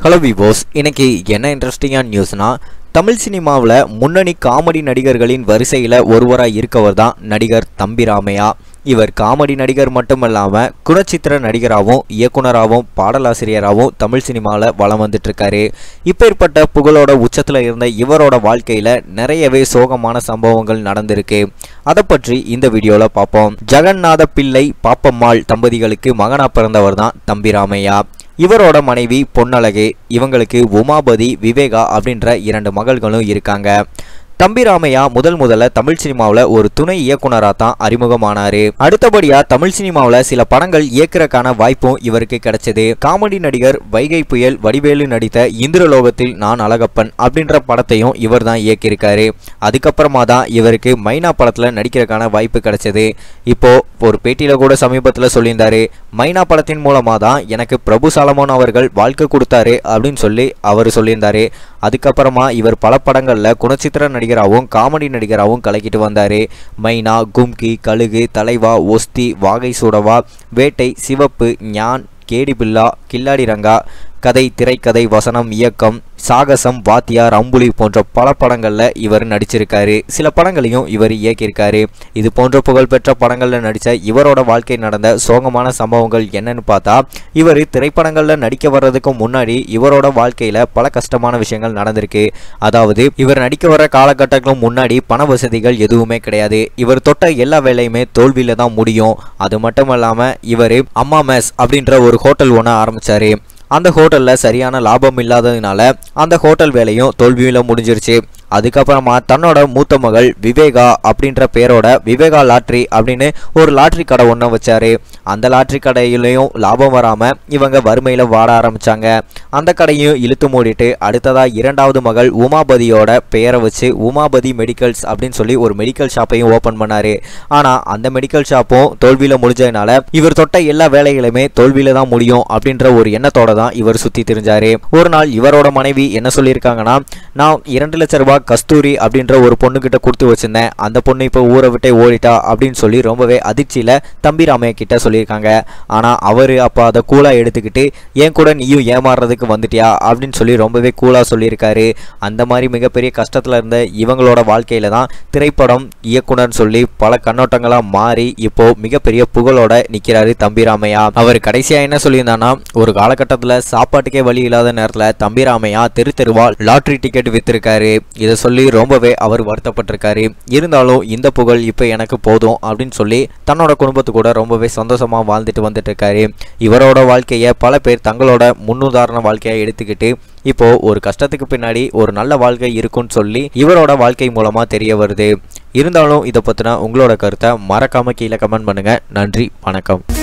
Hello விவோஸ், இன்னைக்கு என்ன இன்ட்ரெஸ்டிங்கான நியூஸ்னா, தமிழ் சினிமாவில் முன்னணி காமெடி நடிகர்களின் வரிசையில் ஒருவராக இருக்கவர் தான் நடிகர் தம்பி ராமையா. இவர் காமெடி நடிகர் மட்டுமல்லாமல் குணச்சித்திர நடிகராகவும் இயக்குனராகவும் பாடலாசிரியராகவும் தமிழ் சினிமாவில் வலம் வந்துட்டுருக்காரு. இப்பேற்பட்ட புகழோட உச்சத்தில் இருந்த இவரோட வாழ்க்கையில் நிறையவே சோகமான சம்பவங்கள் நடந்திருக்கு. அதை பற்றி இந்த வீடியோவில் பார்ப்போம். ஜெகநாத பிள்ளை பாப்பம்மாள் தம்பதிகளுக்கு மகனாக பிறந்தவர் தான் தம்பி ராமையா. இவரோட மனைவி பொன்னழகு, இவங்களுக்கு உமாபதி, விவேகா அப்படின்ற 2 மகள்களும் இருக்காங்க. தம்பி ராமையா முதல்ல தமிழ் சினிமாவில் ஒரு துணை இயக்குனராக தான் அறிமுகமானாரு. அடுத்தபடியாக தமிழ் சினிமாவில் சில படங்கள் இயக்குறதுக்கான வாய்ப்பும் இவருக்கு கிடைச்சது. காமெடி நடிகர் வைகை புயல் வடிவேலு நடித்த இந்திரலோகத்தில் நான் அழகப்பன் அப்படின்ற படத்தையும் இவர் தான் இயக்கியிருக்காரு. அதுக்கப்புறமா தான் இவருக்கு மைனா படத்தில் நடிக்கிறதுக்கான வாய்ப்பு கிடைச்சது. இப்போ ஒரு பேட்டியில் கூட சமீபத்தில் சொல்லியிருந்தாரு, மைனா படத்தின் மூலமாக தான் எனக்கு பிரபு சாலமோன் அவர்கள் வாழ்க்கை கொடுத்தாரு அப்படின்னு சொல்லி அவர் சொல்லியிருந்தாரு. அதுக்கப்புறமா இவர் பல படங்களில் குணச்சித்திர நடிகராகவும் காமெடி நடிகராகவும் கலக்கிட்டு வந்தார். மைனா, கும்கி, கழுகு, தலைவா, ஒஸ்தி, வாகை சூடவா, வேட்டை, சிவப்பு, ஞான், கேடி பில்லா, கில்லாடி ரங்கா, கதை, திரைக்கதை, வசனம், இயக்கம், சாகசம், வாத்தியார், அம்புலி போன்ற பல படங்களில் இவர் நடிச்சிருக்காரு. சில படங்களையும் இவர் இயக்கியிருக்காரு. இது போன்ற புகழ்பெற்ற படங்களில் நடித்த இவரோட வாழ்க்கை நடந்த சோகமான சம்பவங்கள் என்னன்னு பார்த்தா, இவர் திரைப்படங்களில் நடிக்க வர்றதுக்கு முன்னாடி இவரோட வாழ்க்கையில் பல கஷ்டமான விஷயங்கள் நடந்திருக்கு. அதாவது இவர் நடிக்க வர காலகட்டங்களும் முன்னாடி பண வசதிகள் எதுவுமே கிடையாது. இவர் தொட்ட எல்லா வேலையுமே தோல்வியில தான் முடியும். அது மட்டும் இல்லாமல் இவர் அம்மா மெஸ் அப்படின்ற ஒரு ஹோட்டல் ஒன்று ஆரம்பித்தார். அந்த ஹோட்டலில் சரியான லாபம் இல்லாததுனால அந்த ஹோட்டல் வேலையும் தோல்வியில் முடிஞ்சிருச்சு. அதுக்கப்புறமா தன்னோட மூத்த மகள் விவேகா அப்படின்ற பேரோட விவேகா லாட்ரி அப்படின்னு ஒரு லாட்ரி கடை ஒன்று வச்சாரு. அந்த லாட்ரி கடையிலையும் லாபம் வராமல் இவங்க வறுமையில் வாட ஆரம்பித்தாங்க. அந்த கடையும் இழுத்து மூடிட்டு அடுத்ததாக 2வது மகள் உமாபதியோட பெயரை வச்சு உமாபதி மெடிக்கல்ஸ் அப்படின்னு சொல்லி ஒரு மெடிக்கல் ஷாப்பையும் ஓப்பன் பண்ணார். ஆனால் அந்த மெடிக்கல் ஷாப்பும் தோல்வியில் முடிஞ்சதுனால இவர் தொட்ட எல்லா வேலைகளுமே தோல்வியில் தான் முடியும் அப்படின்ற ஒரு எண்ணத்தோட தான் இவர் சுற்றி திரிஞ்சாரு. ஒரு நாள் இவரோட மனைவி என்ன சொல்லியிருக்காங்கன்னா, நான் 2 லட்சம் ரூபாய் கஸ்தூரி அப்படின்ற ஒரு பொண்ணுகிட்ட கொடுத்து வச்சிருந்தேன், அந்த பொண்ணு இப்போ ஊரை விட்டே ஓடிட்டா அப்படின்னு சொல்லி ரொம்பவே அதிர்ச்சியில் தம்பி ராமையா கிட்ட சொல்லியிருக்காங்க. ஆனால் அவர் அப்போ அதை கூலாக எடுத்துக்கிட்டு ஏன் கூட நீயும் ஏமாறுறதுக்கு வந்துட்டியா அப்படின்னு சொல்லி ரொம்பவே கூலாக சொல்லியிருக்காரு. அந்த மாதிரி மிகப்பெரிய கஷ்டத்தில் இருந்த இவங்களோட வாழ்க்கையில தான் திரைப்படம் இயக்குனர் சொல்லி பல கண்ணோட்டங்களாக மாறி இப்போ மிகப்பெரிய புகழோட நிற்கிறாரு தம்பி ராமையா. அவர் கடைசியாக என்ன சொல்லியிருந்தான்னா, ஒரு காலகட்டத்தில் சாப்பாட்டுக்கே வழி இல்லாத நேரத்தில் தம்பி ராமையா தெருவா லாட்ரி டிக்கெட் வித்திருக்காரு. இதை சொல்லி ரொம்பவே அவர் வருத்தப்பட்டிருக்காரு. இருந்தாலும் இந்த புகழ் இப்போ எனக்கு போதும் அப்படின்னு சொல்லி தன்னோட குடும்பத்து கூட ரொம்பவே சந்தோஷமாக வாழ்ந்துட்டு வந்துட்டு இருக்காரு. இவரோட வாழ்க்கையை பல பேர் தங்களோட முன்னுதாரண வாழ்க்கையை எடுத்துக்கிட்டு இப்போ ஒரு கஷ்டத்துக்கு பின்னாடி ஒரு நல்ல வாழ்க்கை இருக்குன்னு சொல்லி இவரோட வாழ்க்கை மூலமாக தெரிய வருது. இருந்தாலும் இதை பற்றின உங்களோட கருத்தை மறக்காம கீழே கமெண்ட் பண்ணுங்க. நன்றி, வணக்கம்.